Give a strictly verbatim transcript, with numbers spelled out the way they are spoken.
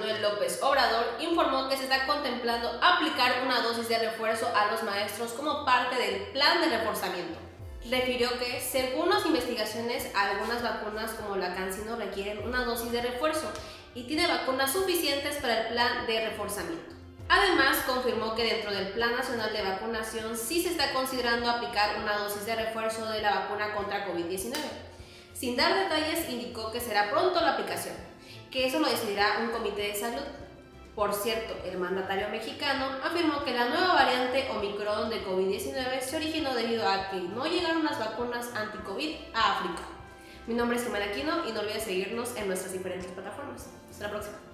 Manuel López Obrador informó que se está contemplando aplicar una dosis de refuerzo a los maestros como parte del plan de reforzamiento. Refirió que, según las investigaciones, algunas vacunas como la CanSino requieren una dosis de refuerzo y tiene vacunas suficientes para el plan de reforzamiento. Además, confirmó que dentro del Plan Nacional de Vacunación sí se está considerando aplicar una dosis de refuerzo de la vacuna contra COVID diecinueve. Sin dar detalles, indicó que será pronto la aplicación, que eso lo decidirá un comité de salud. Por cierto, el mandatario mexicano afirmó que la nueva variante Omicron de COVID diecinueve se originó debido a que no llegaron las vacunas anti-COVID a África. Mi nombre es Jimena Aquino y no olvides seguirnos en nuestras diferentes plataformas. Hasta la próxima.